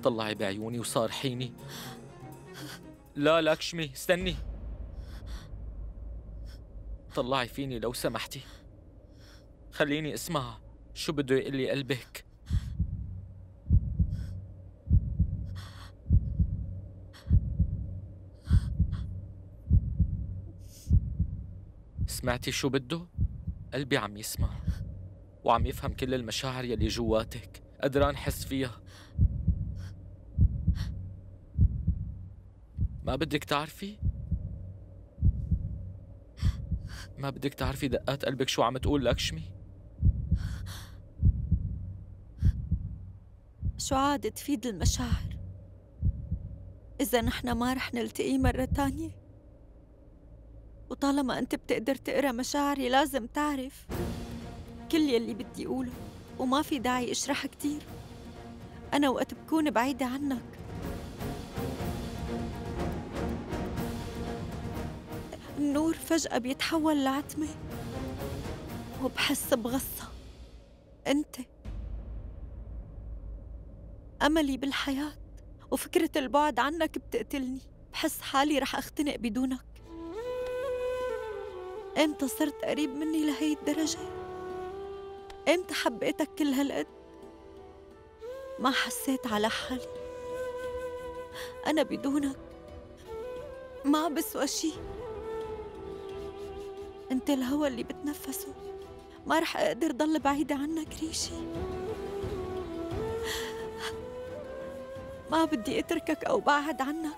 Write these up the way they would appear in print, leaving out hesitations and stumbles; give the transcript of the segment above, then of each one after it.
طلعي بعيوني وصارحيني. لا لاكشمي استني، طلعي فيني لو سمحتي، خليني اسمع شو بده يقول لي قلبك. سمعتي شو بده؟ قلبي عم يسمع وعم يفهم كل المشاعر يلي جواتك، قدران حس فيها. ما بدك تعرفي؟ ما بدك تعرفي دقات قلبك شو عم تقول لاكشمي؟ شو عاد تفيد المشاعر إذا نحن ما رح نلتقي مرة تانية؟ وطالما أنت بتقدر تقرأ مشاعري لازم تعرف كل يلي بدي أقوله، وما في داعي أشرح كتير. أنا وقت بكون بعيدة عنك النور فجأة بيتحول لعتمة وبحس بغصة. أنت أملي بالحياة، وفكرة البعد عنك بتقتلني. بحس حالي رح أختنق بدونك. إمتى صرت قريب مني لهي الدرجة؟ إمتى حبيتك كل هالقد؟ ما حسيت على حالي. أنا بدونك ما بسوى شي. أنت الهوى اللي بتنفسه. ما رح أقدر ضل بعيدة عنك ريشي. ما بدي أتركك أو بعد عنك.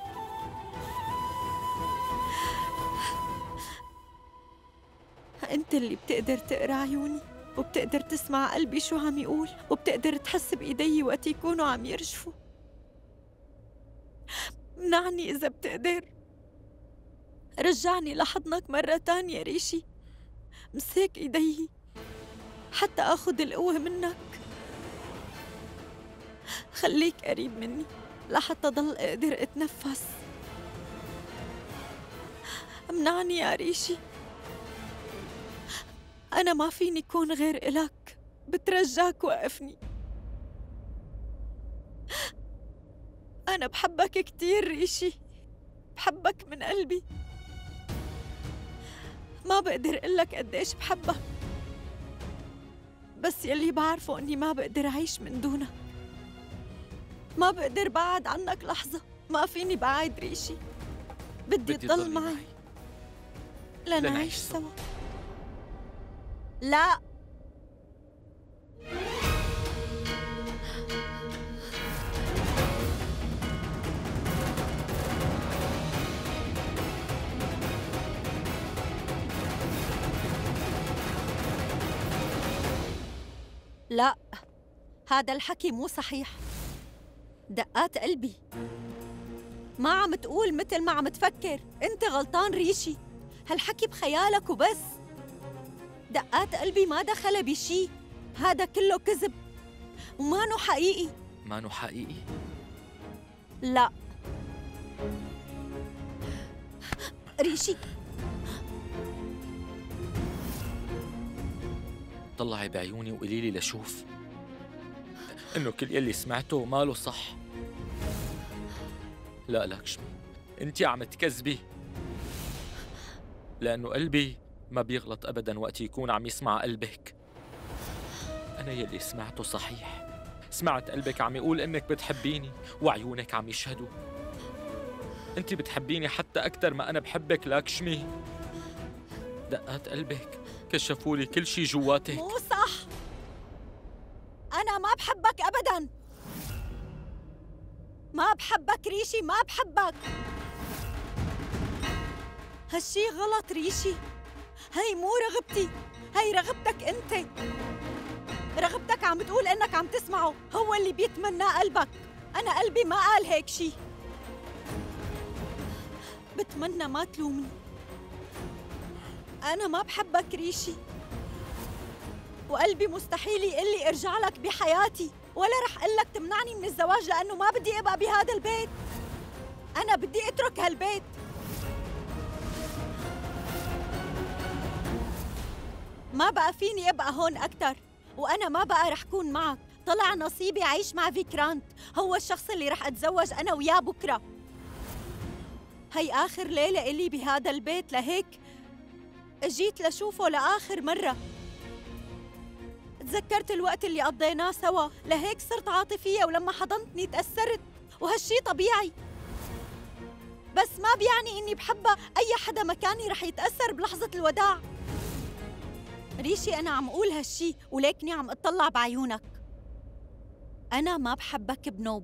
أنت اللي بتقدر تقرأ عيوني، وبتقدر تسمع قلبي شو عم يقول، وبتقدر تحس بإيدي وقت يكونوا عم يرجفوا. منعني إذا بتقدر. رجعني لحضنك مرة تانية ريشي. مسك إيدي حتى أخذ القوة منك. خليك قريب مني لحتى ضل أقدر أتنفس. منعني يا ريشي. أنا ما فيني كون غير إلك. بترجاك وقفني. أنا بحبك كتير ريشي، بحبك من قلبي. ما بقدر قلك قديش بحبك، بس يلي بعرفه إني ما بقدر أعيش من دونك. ما بقدر بعد عنك لحظة. ما فيني بعد ريشي. بدي تضل معي لنعيش سوا. لا، لا، هذا الحكي مو صحيح. دقات قلبي ما عم تقول مثل ما عم تفكر. انت غلطان ريشي، هالحكي بخيالك وبس. دقات قلبي ما دخل بشي. هذا كله كذب ومانو حقيقي. مانو حقيقي؟ لا ريشي. طلعي بعيوني وقولي لي لشوف انه كل يلي سمعته ماله صح. لا لاكشمي، انتي عم تكذبي، لانه قلبي ما بيغلط ابدا وقت يكون عم يسمع قلبك. انا يلي سمعته صحيح. سمعت قلبك عم يقول انك بتحبيني، وعيونك عم يشهدوا. انتي بتحبيني حتى اكثر ما انا بحبك لاكشمي. دقات قلبك كشفوا لي كل شي جواتك. مو صح. أنا ما بحبك أبداً. ما بحبك ريشي، ما بحبك. هالشي غلط ريشي. هي مو رغبتي، هي رغبتك أنت. رغبتك عم تقول إنك عم تسمعه، هو اللي بيتمناه قلبك. أنا قلبي ما قال هيك شي. بتمنى ما تلومني. أنا ما بحبك ريشي، وقلبي مستحيل يقول لي ارجع لك بحياتي، ولا رح اقول لك تمنعني من الزواج، لأنه ما بدي ابقى بهذا البيت. أنا بدي اترك هالبيت. ما بقى فيني ابقى هون أكتر، وأنا ما بقى رح كون معك طلع نصيبي أعيش مع فيكرانت، هو الشخص اللي رح أتزوج أنا وياه بكرة. هي آخر ليلة إلي بهذا البيت، لهيك جيت لشوفه لآخر مرة. تذكرت الوقت اللي قضيناه سوا، لهيك صرت عاطفية، ولما حضنتني تأثرت، وهالشي طبيعي. بس ما بيعني إني بحبها، أي حدا مكاني رح يتأثر بلحظة الوداع. ريشي أنا عم أقول هالشي ولكني عم أطلع بعيونك. أنا ما بحبك بنوب.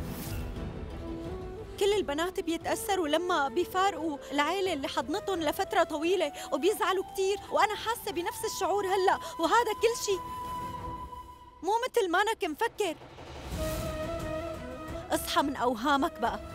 كل البنات بيتأثروا لما بيفارقوا العيلة اللي حضنتهم لفترة طويلة وبيزعلوا كتير، وأنا حاسة بنفس الشعور هلأ، وهذا كل شي مو مثل ما أنك مفكر. اصحى من أوهامك بقى.